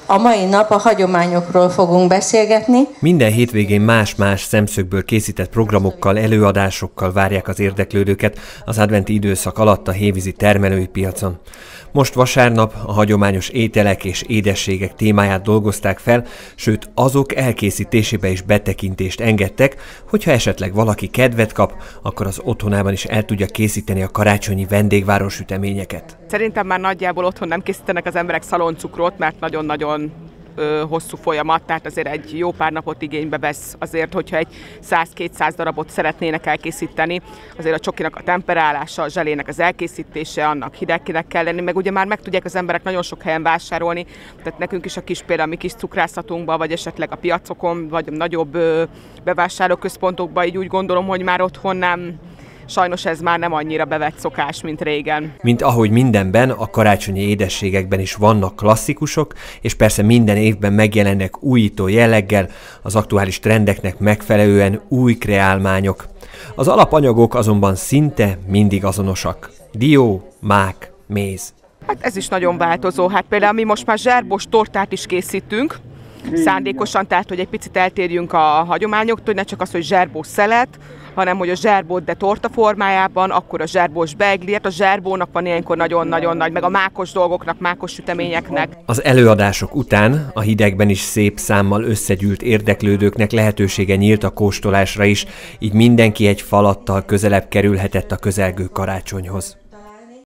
A mai nap a hagyományokról fogunk beszélgetni. Minden hétvégén más-más szemszögből készített programokkal, előadásokkal várják az érdeklődőket az adventi időszak alatt a hévízi termelői piacon. Most vasárnap a hagyományos ételek és édességek témáját dolgozták fel, sőt azok elkészítésébe is betekintést engedtek, hogyha esetleg valaki kedvet kap, akkor az otthonában is el tudja készíteni a karácsonyi vendégvárossüteményeket. Szerintem már nagyjából otthon nem készítenek az emberek szaloncukrot, mert nagyon-nagyon hosszú folyamat, tehát azért egy jó pár napot igénybe vesz azért, hogyha egy 100-200 darabot szeretnének elkészíteni, azért a csokinak a temperálása, a zselének az elkészítése, annak hidegkinek kell lenni, meg ugye már meg tudják az emberek nagyon sok helyen vásárolni, tehát nekünk is a kis például a mi kis cukrászatunkban, vagy esetleg a piacokon, vagy a nagyobb bevásárlóközpontokban, így úgy gondolom, hogy már otthon nem. Sajnos ez már nem annyira bevett szokás, mint régen. Mint ahogy mindenben, a karácsonyi édességekben is vannak klasszikusok, és persze minden évben megjelennek újító jelleggel, az aktuális trendeknek megfelelően új kreálmányok. Az alapanyagok azonban szinte mindig azonosak. Dió, mák, méz. Hát ez is nagyon változó. Hát például mi most már zserbós tortát is készítünk, szándékosan, tehát hogy egy picit eltérjünk a hagyományoktól, hogy ne csak az, hogy zserbós szelet, hanem hogy a zserbót, de torta formájában, akkor a zserbós beigli, hát a zserbónak van ilyenkor nagyon-nagyon nagy, meg a mákos dolgoknak, mákos süteményeknek. Az előadások után a hidegben is szép számmal összegyűlt érdeklődőknek lehetősége nyílt a kóstolásra is, így mindenki egy falattal közelebb kerülhetett a közelgő karácsonyhoz.